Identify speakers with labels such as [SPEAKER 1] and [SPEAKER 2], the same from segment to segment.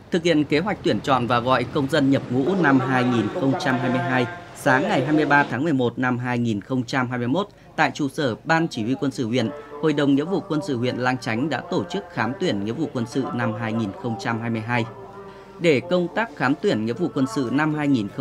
[SPEAKER 1] Thực hiện kế hoạch tuyển chọn và gọi công dân nhập ngũ năm 2022, sáng ngày 23 tháng 11 năm 2021, tại trụ sở Ban Chỉ huy Quân sự huyện, Hội đồng Nghĩa vụ Quân sự huyện Lang Chánh đã tổ chức khám tuyển nghĩa vụ quân sự năm 2022. Để công tác khám tuyển nghĩa vụ quân sự năm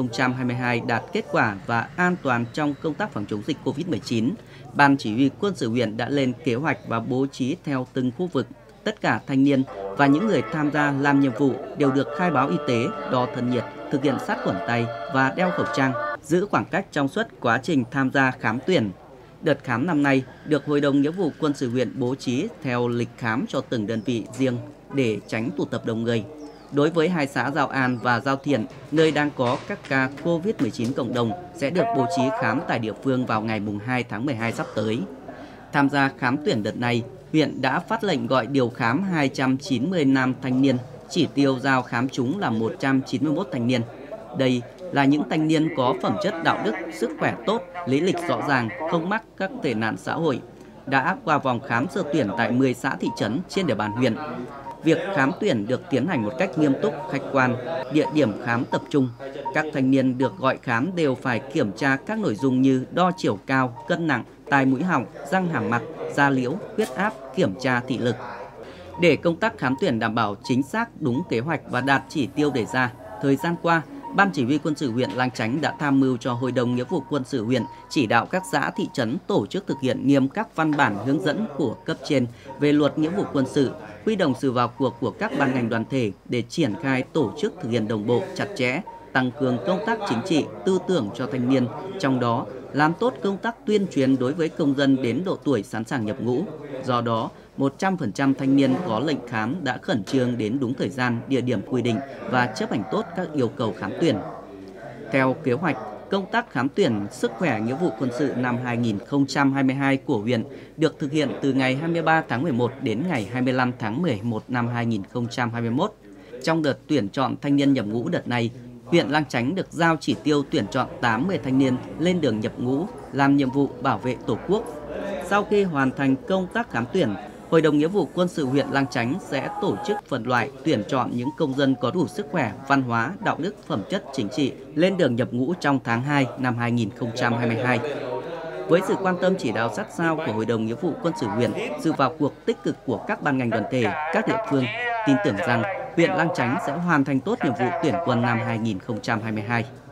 [SPEAKER 1] 2022 đạt kết quả và an toàn trong công tác phòng chống dịch COVID-19, Ban Chỉ huy Quân sự huyện đã lên kế hoạch và bố trí theo từng khu vực. Tất cả thanh niên và những người tham gia làm nhiệm vụ đều được khai báo y tế, đo thân nhiệt, thực hiện sát khuẩn tay và đeo khẩu trang, giữ khoảng cách trong suốt quá trình tham gia khám tuyển. Đợt khám năm nay được Hội đồng Nghĩa vụ Quân sự huyện bố trí theo lịch khám cho từng đơn vị riêng để tránh tụ tập đông người. Đối với hai xã Giao An và Giao Thiện, nơi đang có các ca COVID-19 cộng đồng sẽ được bố trí khám tại địa phương vào ngày 2 tháng 12 sắp tới. Tham gia khám tuyển đợt này, huyện đã phát lệnh gọi điều khám 290 nam thanh niên, chỉ tiêu giao khám trúng là 191 thanh niên. Đây là những thanh niên có phẩm chất đạo đức, sức khỏe tốt, lý lịch rõ ràng, không mắc các tệ nạn xã hội, đã qua vòng khám sơ tuyển tại 10 xã thị trấn trên địa bàn huyện. Việc khám tuyển được tiến hành một cách nghiêm túc, khách quan, địa điểm khám tập trung. Các thanh niên được gọi khám đều phải kiểm tra các nội dung như đo chiều cao, cân nặng, tai mũi họng, răng hàm mặt, da liễu, huyết áp, kiểm tra thị lực. Để công tác khám tuyển đảm bảo chính xác, đúng kế hoạch và đạt chỉ tiêu đề ra, thời gian qua, Ban Chỉ huy Quân sự huyện Lang Chánh đã tham mưu cho Hội đồng Nghĩa vụ Quân sự huyện chỉ đạo các xã thị trấn tổ chức thực hiện nghiêm các văn bản hướng dẫn của cấp trên về luật nghĩa vụ quân sự, huy động sự vào cuộc của các ban ngành đoàn thể để triển khai tổ chức thực hiện đồng bộ, chặt chẽ, tăng cường công tác chính trị, tư tưởng cho thanh niên, trong đó làm tốt công tác tuyên truyền đối với công dân đến độ tuổi sẵn sàng nhập ngũ. Do đó, 100% thanh niên có lệnh khám đã khẩn trương đến đúng thời gian, địa điểm quy định và chấp hành tốt các yêu cầu khám tuyển. Theo kế hoạch, công tác khám tuyển sức khỏe nghĩa vụ quân sự năm 2022 của huyện được thực hiện từ ngày 23 tháng 11 đến ngày 25 tháng 11 năm 2021. Trong đợt tuyển chọn thanh niên nhập ngũ đợt này, huyện Lang Chánh được giao chỉ tiêu tuyển chọn 80 thanh niên lên đường nhập ngũ làm nhiệm vụ bảo vệ Tổ quốc. Sau khi hoàn thành công tác khám tuyển, Hội đồng Nghĩa vụ Quân sự huyện Lang Chánh sẽ tổ chức phân loại tuyển chọn những công dân có đủ sức khỏe, văn hóa, đạo đức, phẩm chất chính trị lên đường nhập ngũ trong tháng 2 năm 2022. Với sự quan tâm chỉ đạo sát sao của Hội đồng Nghĩa vụ Quân sự huyện, sự vào cuộc tích cực của các ban ngành đoàn thể, các địa phương, tin tưởng rằng huyện Lang Chánh sẽ hoàn thành tốt nhiệm vụ tuyển quân năm 2022.